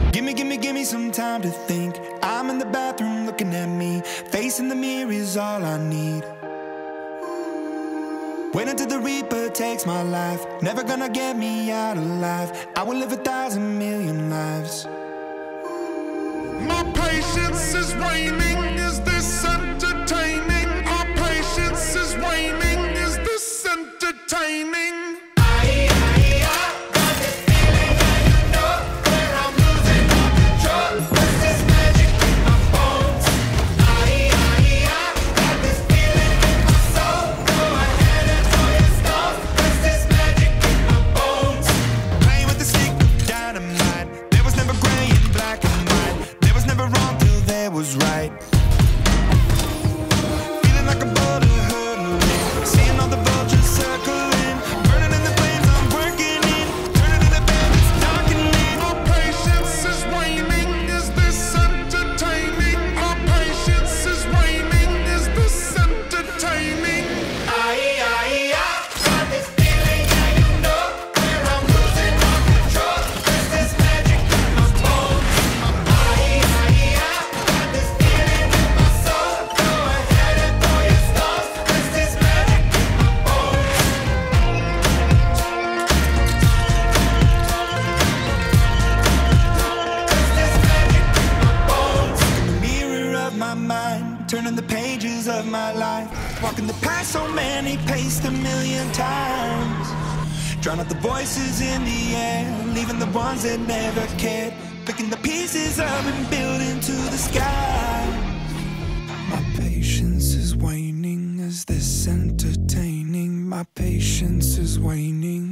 Give me some time to think. I'm in the bathroom looking at me. Facing the mirror is all I need. Wait until the Reaper takes my life. Never gonna get me out alive. I will live 1,000 million lives. My patience is waning. Is this entertaining? Our patience is waning. Is this entertaining? Turning the pages of my life, walking the path so many paced 1,000,000 times. Drown out the voices in the air, leaving the ones that never cared. Picking the pieces up and building to the sky. My patience is waning. Is this entertaining? My patience is waning.